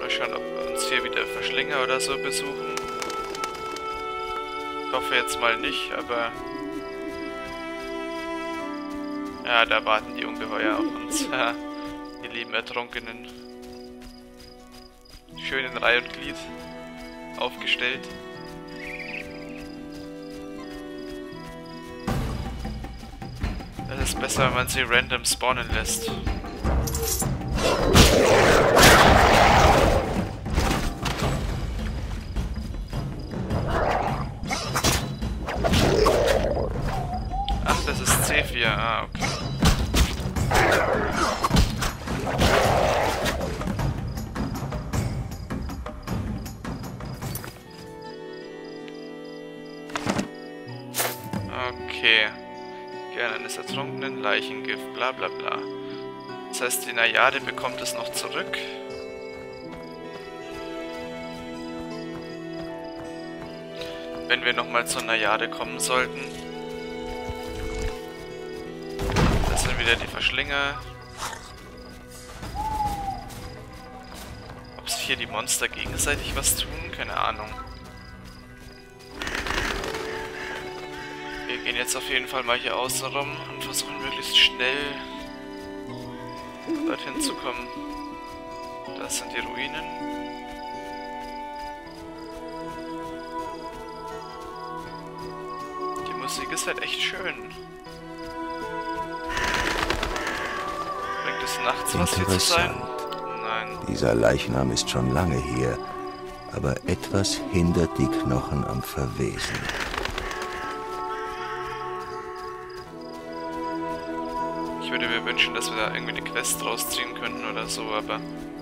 Mal schauen, ob uns hier wieder Verschlinger oder so besuchen. Ich hoffe jetzt mal nicht, aber... Ja, da warten die Ungeheuer auf uns. Die lieben Ertrunkenen. Schön in Reihe und Glied aufgestellt. Es ist besser, wenn man sie random spawnen lässt. Ach, das ist C4. Ah, okay. Okay. Gerne eines Ertrunkenen, Leichengift, bla bla bla. Das heißt, die Najade bekommt es noch zurück. Wenn wir nochmal zur Najade kommen sollten. Das sind wieder die Verschlinger. Ob sich hier die Monster gegenseitig was tun? Keine Ahnung. Wir gehen jetzt auf jeden Fall mal hier außen rum und versuchen möglichst schnell dorthin zu kommen. Das sind die Ruinen. Die Musik ist halt echt schön. Bringt es nachts was hier zu sein? Nein. Dieser Leichnam ist schon lange hier, aber etwas hindert die Knochen am Verwesen. Ich würde mir wünschen, dass wir da irgendwie eine Quest rausziehen könnten oder so, aber...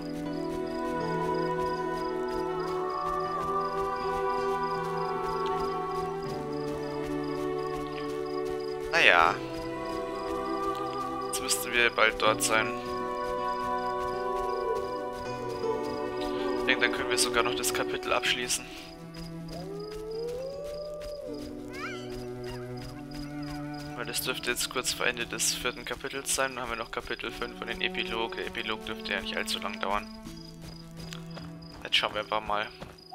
Naja. Jetzt müssten wir bald dort sein. Ich denke, dann können wir sogar noch das Kapitel abschließen. Das dürfte jetzt kurz vor Ende des 4. Kapitels sein. Dann haben wir noch Kapitel 5 und den Epilog. Der Epilog dürfte ja nicht allzu lang dauern. Jetzt schauen wir einfach mal.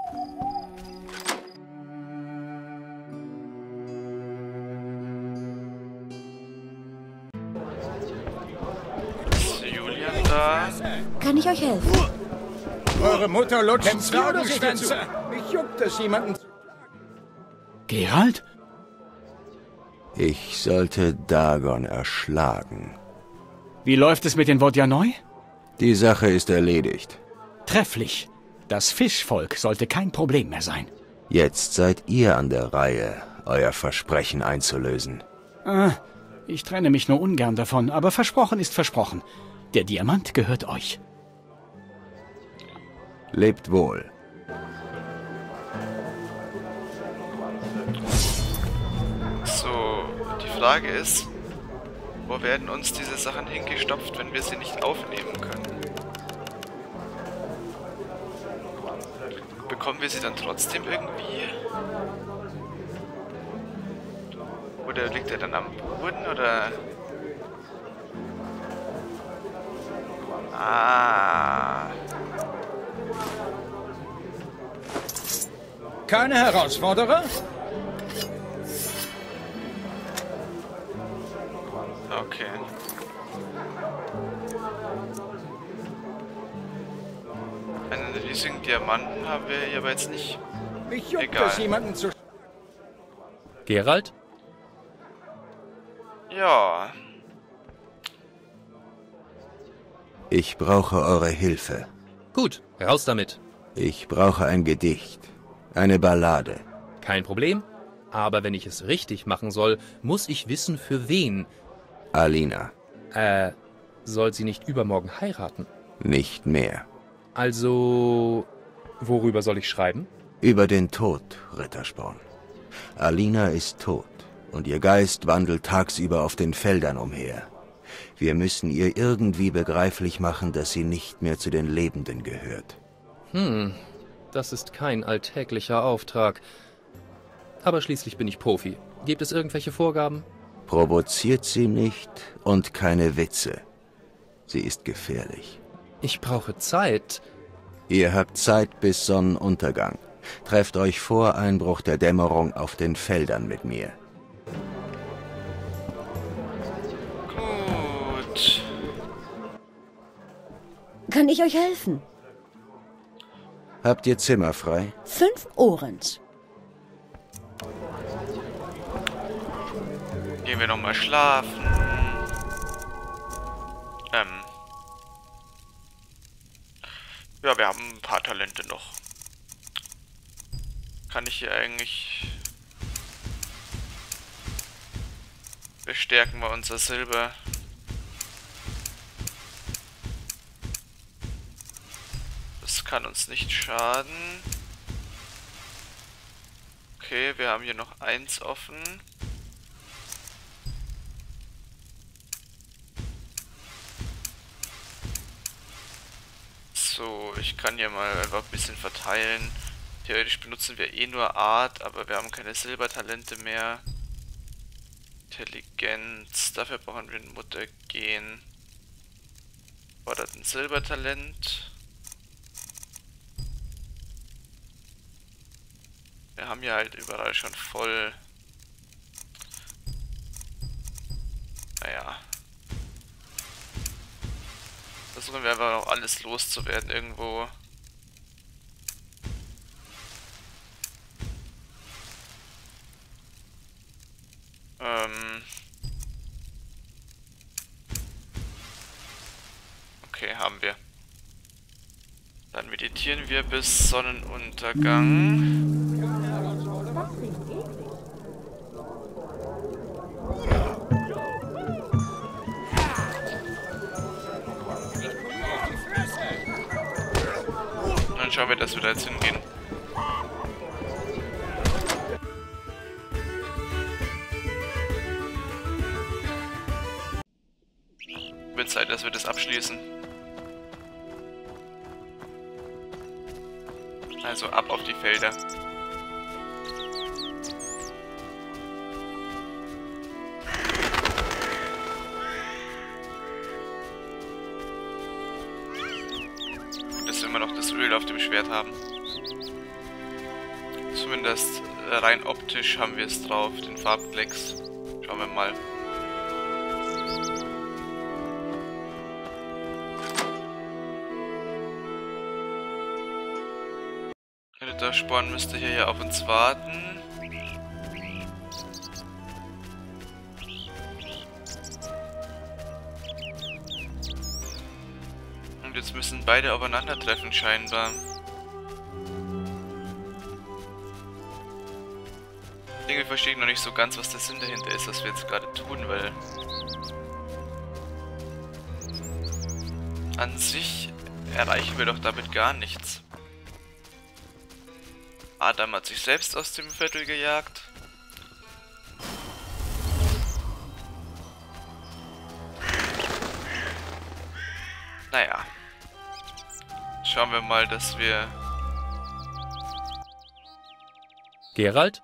Ist Julian da? Kann ich euch helfen? Eure Mutter lutscht Frauenschwänze. Mich juckt es, jemanden... Geralt? Ich sollte Dagon erschlagen. Wie läuft es mit den Vodyanoi? Die Sache ist erledigt. Trefflich. Das Fischvolk sollte kein Problem mehr sein. Jetzt seid ihr an der Reihe, euer Versprechen einzulösen. Ich trenne mich nur ungern davon, aber versprochen ist versprochen. Der Diamant gehört euch. Lebt wohl. So, die Frage ist, wo werden uns diese Sachen hingestopft, wenn wir sie nicht aufnehmen können? Bekommen wir sie dann trotzdem irgendwie? Oder liegt er dann am Boden, oder? Ah. Keine Herausforderer? Okay. Einen riesigen Diamanten haben wir hier aber jetzt nicht. Mich juckt Egal. es, jemanden zu... Geralt? Ja. Ich brauche eure Hilfe. Gut, raus damit. Ich brauche ein Gedicht. Eine Ballade. Kein Problem. Aber wenn ich es richtig machen soll, muss ich wissen, für wen. Alina. Soll sie nicht übermorgen heiraten? Nicht mehr. Also, worüber soll ich schreiben? Über den Tod, Rittersporn. Alina ist tot und ihr Geist wandelt tagsüber auf den Feldern umher. Wir müssen ihr irgendwie begreiflich machen, dass sie nicht mehr zu den Lebenden gehört. Das ist kein alltäglicher Auftrag. Aber schließlich bin ich Profi. Gibt es irgendwelche Vorgaben? Provoziert sie nicht und keine Witze. Sie ist gefährlich. Ich brauche Zeit. Ihr habt Zeit bis Sonnenuntergang. Trefft euch vor Einbruch der Dämmerung auf den Feldern mit mir. Gut. Kann ich euch helfen? Habt ihr Zimmer frei? 5 Ohrens. Gehen wir nochmal schlafen. Ja, wir haben ein paar Talente noch. Kann ich hier eigentlich... Bestärken wir unser Silber. Das kann uns nicht schaden. Okay, wir haben hier noch 1 offen. So, ich kann hier mal einfach ein bisschen verteilen. Theoretisch benutzen wir eh nur Art, aber wir haben keine Silbertalente mehr. Intelligenz, dafür brauchen wir ein Muttergen. Fordert ein Silbertalent. Wir haben hier halt überall schon voll. Naja. Versuchen wir einfach noch alles loszuwerden irgendwo. Okay, haben wir. Dann meditieren wir bis Sonnenuntergang. Dann schauen wir, dass wir da jetzt hingehen. Wird Zeit, dass wir das abschließen. Also ab auf die Felder. Gut, dass wir immer noch das Öl auf dem Schwert haben. Zumindest rein optisch haben wir es drauf, den Farbklecks. Schauen wir mal. Der Sporn müsste hier ja auf uns warten. Und jetzt müssen beide aufeinandertreffen scheinbar. Irgendwie verstehe ich noch nicht so ganz, was der Sinn dahinter ist, was wir jetzt gerade tun, weil... An sich erreichen wir doch damit gar nichts. Adam hat sich selbst aus dem Viertel gejagt. Naja. Schauen wir mal, dass wir... Geralt?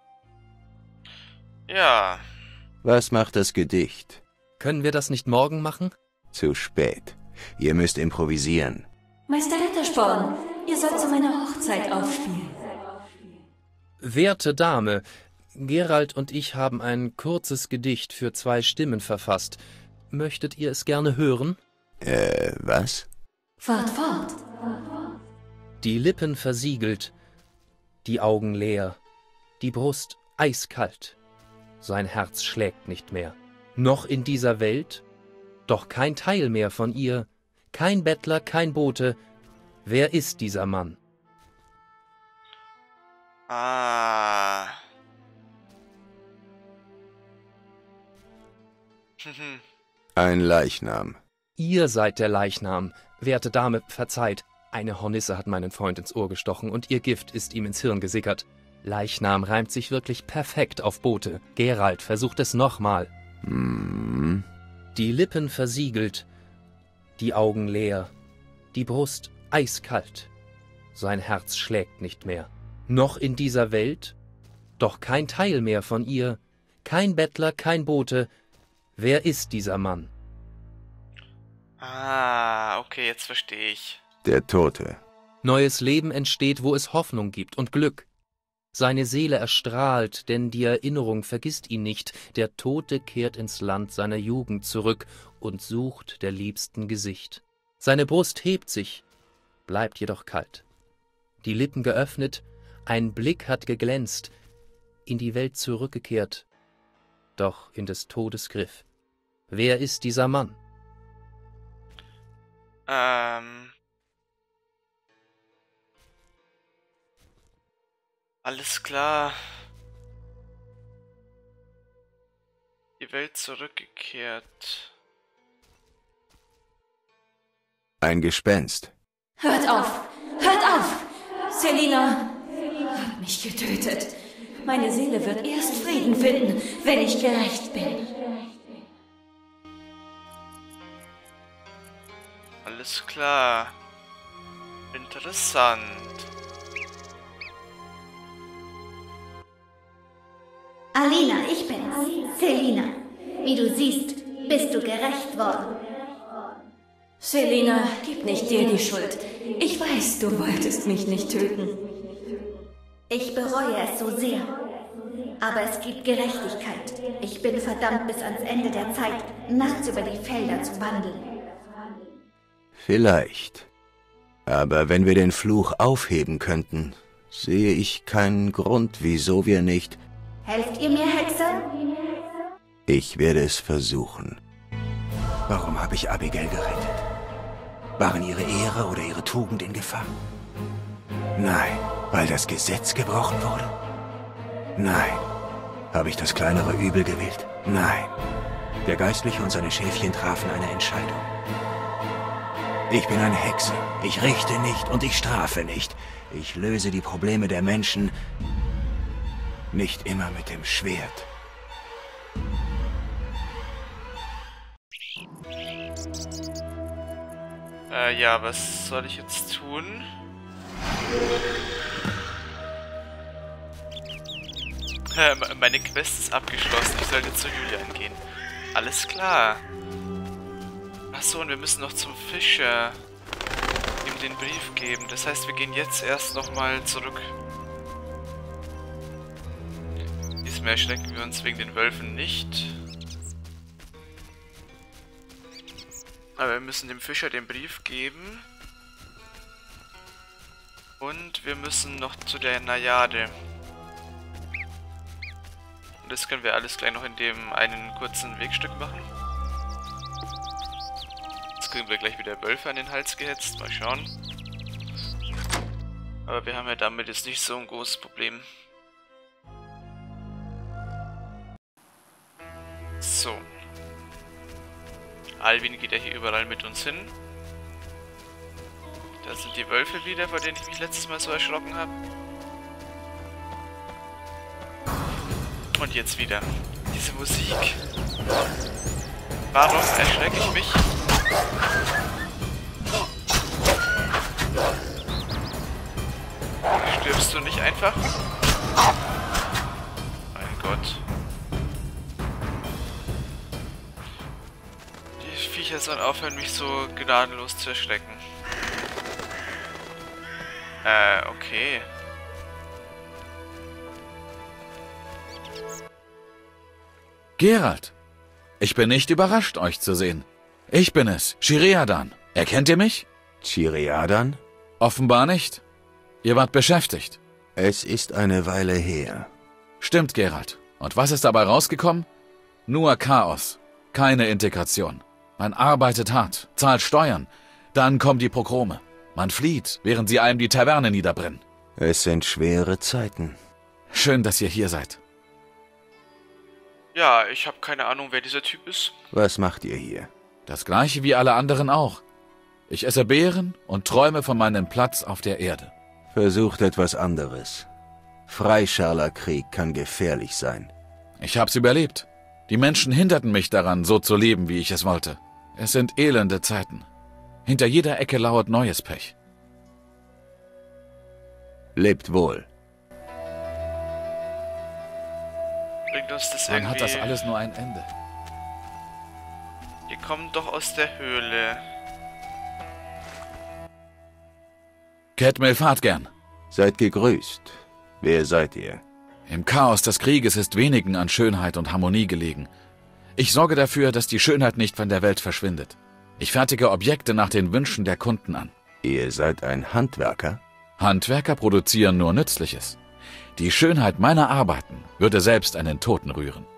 Ja. Was macht das Gedicht? Können wir das nicht morgen machen? Zu spät. Ihr müsst improvisieren. Meister Rittersporn, ihr sollt zu meiner Hochzeit aufspielen. Werte Dame, Geralt und ich haben ein kurzes Gedicht für 2 Stimmen verfasst. Möchtet ihr es gerne hören? Was? Fahrt fort. Die Lippen versiegelt, die Augen leer, die Brust eiskalt. Sein Herz schlägt nicht mehr. Noch in dieser Welt, doch kein Teil mehr von ihr, kein Bettler, kein Bote. Wer ist dieser Mann? Ah. Ein Leichnam. Ihr seid der Leichnam. Werte Dame, verzeiht. Eine Hornisse hat meinen Freund ins Ohr gestochen und ihr Gift ist ihm ins Hirn gesickert. Leichnam reimt sich wirklich perfekt auf Bote. Geralt, versucht es nochmal. Die Lippen versiegelt, die Augen leer, die Brust eiskalt. Sein Herz schlägt nicht mehr. Noch in dieser Welt, doch kein Teil mehr von ihr, kein Bettler, kein Bote. Wer ist dieser Mann? Ah, okay, jetzt verstehe ich. Der Tote. Neues Leben entsteht, wo es Hoffnung gibt und Glück. Seine Seele erstrahlt, denn die Erinnerung vergisst ihn nicht. Der Tote kehrt ins Land seiner Jugend zurück und sucht der Liebsten Gesicht. Seine Brust hebt sich, bleibt jedoch kalt. Die Lippen geöffnet, ein Blick hat geglänzt, in die Welt zurückgekehrt, doch in des Todes Griff. Wer ist dieser Mann? Alles klar. Die Welt zurückgekehrt. Ein Gespenst. Hört auf! Hört auf! Selina hat mich getötet. Meine Seele wird erst Frieden finden, wenn ich gerecht bin. Alles klar. Interessant. Alina, ich bin's. Selina. Wie du siehst, bist du gerecht worden. Selina, gib nicht dir die Schuld. Ich weiß, du wolltest mich nicht töten. Ich bereue es so sehr. Aber es gibt Gerechtigkeit. Ich bin verdammt bis ans Ende der Zeit, nachts über die Felder zu wandeln. Vielleicht. Aber wenn wir den Fluch aufheben könnten, sehe ich keinen Grund, wieso wir nicht... Helft ihr mir, Hexe? Ich werde es versuchen. Warum habe ich Abigail gerettet? Waren ihre Ehre oder ihre Tugend in Gefahr? Nein, weil das Gesetz gebrochen wurde? Nein. Habe ich das kleinere Übel gewählt? Nein. Der Geistliche und seine Schäfchen trafen eine Entscheidung. Ich bin ein Hexer. Ich richte nicht und ich strafe nicht. Ich löse die Probleme der Menschen nicht immer mit dem Schwert. Ja, was soll ich jetzt tun? Meine Quest ist abgeschlossen. Ich sollte zu Julian gehen. Alles klar. Achso, und wir müssen noch zum Fischer ihm den Brief geben. Das heißt, wir gehen jetzt erst nochmal zurück. Diesmal erschrecken wir uns wegen den Wölfen nicht. Aber wir müssen dem Fischer den Brief geben. Und wir müssen noch zu der Najade. Und das können wir alles gleich noch in dem einen kurzen Wegstück machen. Jetzt kriegen wir gleich wieder Wölfe an den Hals gehetzt. Mal schauen. Aber wir haben ja damit jetzt nicht so ein großes Problem. So. Alvin geht ja hier überall mit uns hin. Da sind die Wölfe wieder, vor denen ich mich letztes Mal so erschrocken habe. Und jetzt wieder. Diese Musik. Warum erschrecke ich mich? Stirbst du nicht einfach? Mein Gott. Die Viecher sollen aufhören, mich so gnadenlos zu erschrecken. Okay. Geralt, ich bin nicht überrascht, euch zu sehen. Ich bin es, Shiriadan. Erkennt ihr mich? Shiriadan? Offenbar nicht. Ihr wart beschäftigt. Es ist eine Weile her. Stimmt, Geralt. Und was ist dabei rausgekommen? Nur Chaos. Keine Integration. Man arbeitet hart, zahlt Steuern. Dann kommen die Pogrome. Man flieht, während sie einem die Taverne niederbrennen. Es sind schwere Zeiten. Schön, dass ihr hier seid. Ja, ich habe keine Ahnung, wer dieser Typ ist. Was macht ihr hier? Das gleiche wie alle anderen auch. Ich esse Beeren und träume von meinem Platz auf der Erde. Versucht etwas anderes. Freischärlerkrieg kann gefährlich sein. Ich hab's überlebt. Die Menschen hinderten mich daran, so zu leben, wie ich es wollte. Es sind elende Zeiten. Hinter jeder Ecke lauert neues Pech. Lebt wohl. Bringt uns das Dann irgendwie... hat das alles nur ein Ende. Die kommen doch aus der Höhle. Cat Melfart gern. Seid gegrüßt. Wer seid ihr? Im Chaos des Krieges ist wenigen an Schönheit und Harmonie gelegen. Ich sorge dafür, dass die Schönheit nicht von der Welt verschwindet. Ich fertige Objekte nach den Wünschen der Kunden an. Ihr seid ein Handwerker? Handwerker produzieren nur Nützliches. Die Schönheit meiner Arbeiten würde selbst einen Toten rühren.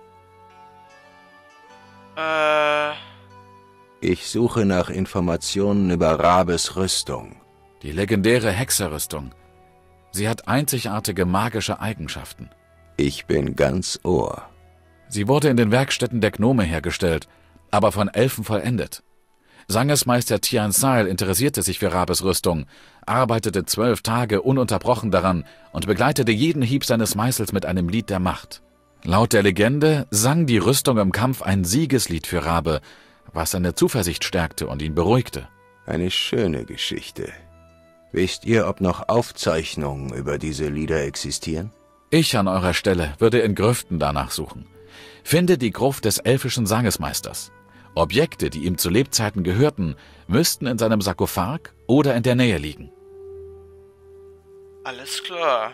Ich suche nach Informationen über Rabes Rüstung. Die legendäre Hexerrüstung. Sie hat einzigartige magische Eigenschaften. Ich bin ganz Ohr. Sie wurde in den Werkstätten der Gnome hergestellt, aber von Elfen vollendet. Sangesmeister Tian Sail interessierte sich für Rabes Rüstung, arbeitete 12 Tage ununterbrochen daran und begleitete jeden Hieb seines Meißels mit einem Lied der Macht. Laut der Legende sang die Rüstung im Kampf ein Siegeslied für Rabe, was seine Zuversicht stärkte und ihn beruhigte. Eine schöne Geschichte. Wisst ihr, ob noch Aufzeichnungen über diese Lieder existieren? Ich an eurer Stelle würde in Grüften danach suchen. Finde die Gruft des elfischen Sangesmeisters. Objekte, die ihm zu Lebzeiten gehörten, müssten in seinem Sarkophag oder in der Nähe liegen. Alles klar.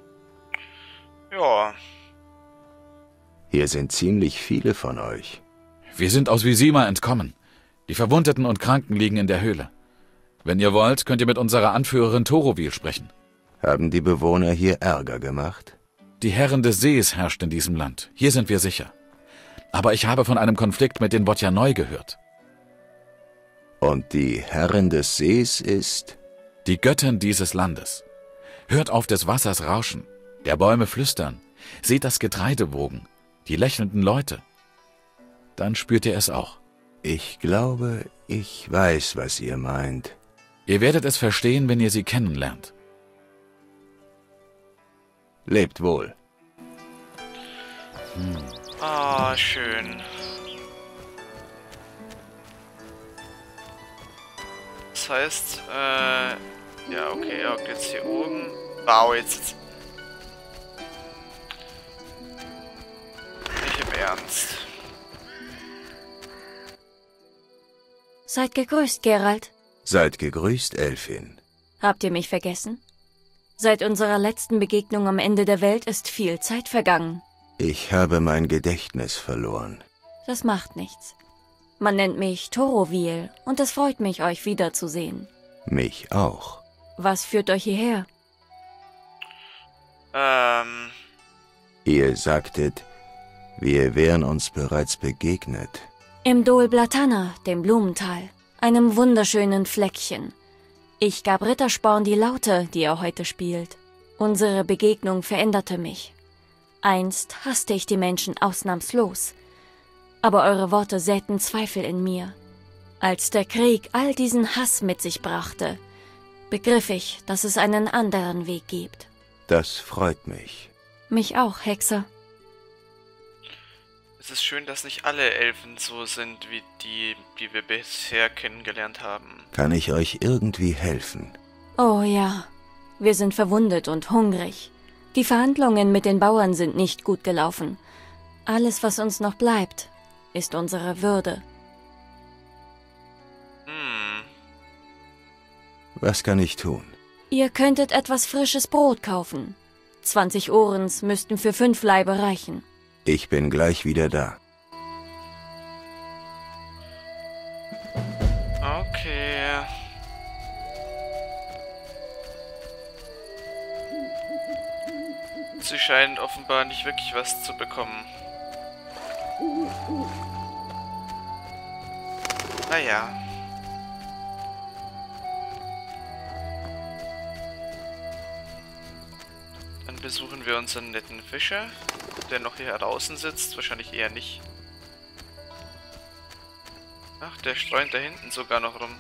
Ja. Hier sind ziemlich viele von euch. Wir sind aus Vizima entkommen. Die Verwundeten und Kranken liegen in der Höhle. Wenn ihr wollt, könnt ihr mit unserer Anführerin Torovil sprechen. Haben die Bewohner hier Ärger gemacht? Die Herren des Sees herrscht in diesem Land. Hier sind wir sicher. Aber ich habe von einem Konflikt mit den Botjanoi gehört. Und die Herrin des Sees ist? Die Göttin dieses Landes. Hört auf des Wassers Rauschen, der Bäume flüstern, seht das Getreide wogen, die lächelnden Leute. Dann spürt ihr es auch. Ich glaube, ich weiß, was ihr meint. Ihr werdet es verstehen, wenn ihr sie kennenlernt. Lebt wohl. Ah, schön. Das heißt, ja, okay, er hockt jetzt hier oben. Wow, jetzt. Nicht im Ernst. Seid gegrüßt, Geralt. Seid gegrüßt, Elfin. Habt ihr mich vergessen? Seit unserer letzten Begegnung am Ende der Welt ist viel Zeit vergangen. Ich habe mein Gedächtnis verloren. Das macht nichts. Man nennt mich Torovil und es freut mich, euch wiederzusehen. Mich auch. Was führt euch hierher? Ihr sagtet, wir wären uns bereits begegnet. Im Dol Blatana, dem Blumental, einem wunderschönen Fleckchen. Ich gab Rittersporn die Laute, die er heute spielt. Unsere Begegnung veränderte mich. Einst hasste ich die Menschen ausnahmslos, aber eure Worte säten Zweifel in mir. Als der Krieg all diesen Hass mit sich brachte, begriff ich, dass es einen anderen Weg gibt. Das freut mich. Mich auch, Hexer. Es ist schön, dass nicht alle Elfen so sind, wie die wir bisher kennengelernt haben. Kann ich euch irgendwie helfen? Oh ja, wir sind verwundet und hungrig. Die Verhandlungen mit den Bauern sind nicht gut gelaufen. Alles, was uns noch bleibt, ist unsere Würde. Was kann ich tun? Ihr könntet etwas frisches Brot kaufen. 20 Orens müssten für 5 Laibe reichen. Ich bin gleich wieder da. Okay. Sie scheinen offenbar nicht wirklich was zu bekommen. Naja. Dann besuchen wir unseren netten Fischer, der noch hier draußen sitzt. Wahrscheinlich eher nicht. Ach, der streunt da hinten sogar noch rum.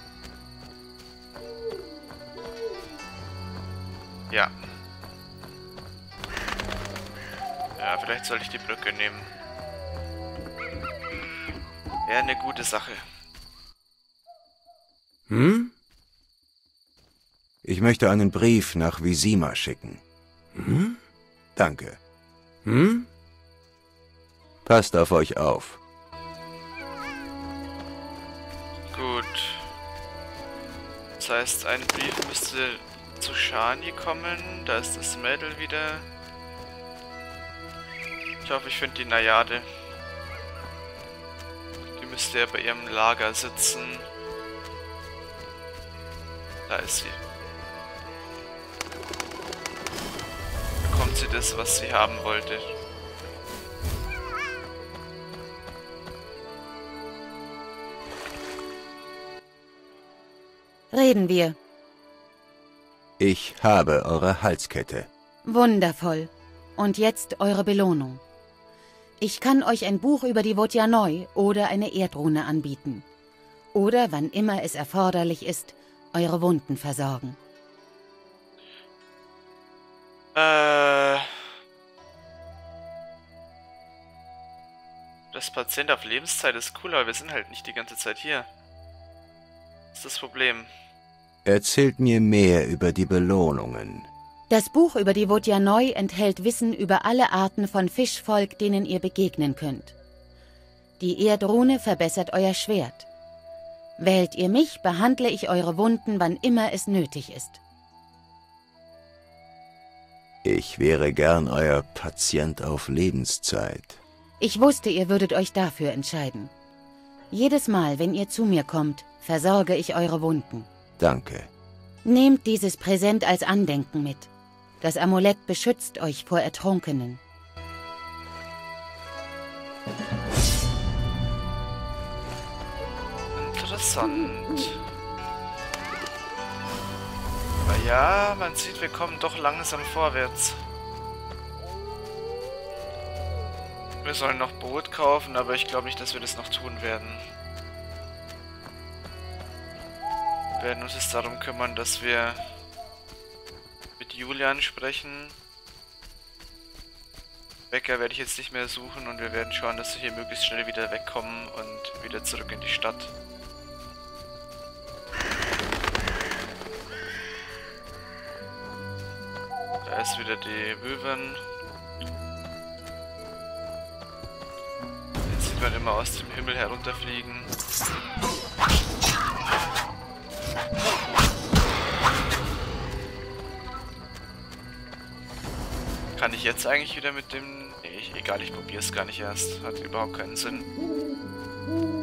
Ja. Ja, vielleicht soll ich die Brücke nehmen. Wäre eine gute Sache. Hm? Ich möchte einen Brief nach Vizima schicken. Hm? Danke. Hm? Passt auf euch auf. Gut. Das heißt, ein Brief müsste zu Shani kommen. Da ist das Mädel wieder. Ich hoffe, ich finde die Najade. Die müsste ja bei ihrem Lager sitzen. Da ist sie. Bekommt sie das, was sie haben wollte. Reden wir. Ich habe eure Halskette. Wundervoll. Und jetzt eure Belohnung. Ich kann euch ein Buch über die Wodjanoi oder eine Erdrune anbieten. Oder, wann immer es erforderlich ist, eure Wunden versorgen. Das Patient auf Lebenszeit ist cool, aber wir sind halt nicht die ganze Zeit hier. Das ist das Problem. Erzählt mir mehr über die Belohnungen. Das Buch über die Wodjanoi enthält Wissen über alle Arten von Fischvolk, denen ihr begegnen könnt. Die Erdrune verbessert euer Schwert. Wählt ihr mich, behandle ich eure Wunden, wann immer es nötig ist. Ich wäre gern euer Patient auf Lebenszeit. Ich wusste, ihr würdet euch dafür entscheiden. Jedes Mal, wenn ihr zu mir kommt, versorge ich eure Wunden. Danke. Nehmt dieses Präsent als Andenken mit. Das Amulett beschützt euch vor Ertrunkenen. Interessant. Aber ja, man sieht, wir kommen doch langsam vorwärts. Wir sollen noch Brot kaufen, aber ich glaube nicht, dass wir das noch tun werden. Wir werden uns jetzt darum kümmern, dass wir mit Julian sprechen. Bäcker werde ich jetzt nicht mehr suchen und wir werden schauen, dass wir hier möglichst schnell wieder wegkommen und wieder zurück in die Stadt. Da ist wieder die Möwen. Jetzt sieht man immer aus dem Himmel herunterfliegen. Kann ich jetzt eigentlich wieder mit dem... Nee, egal, ich probiere es gar nicht erst. Hat überhaupt keinen Sinn.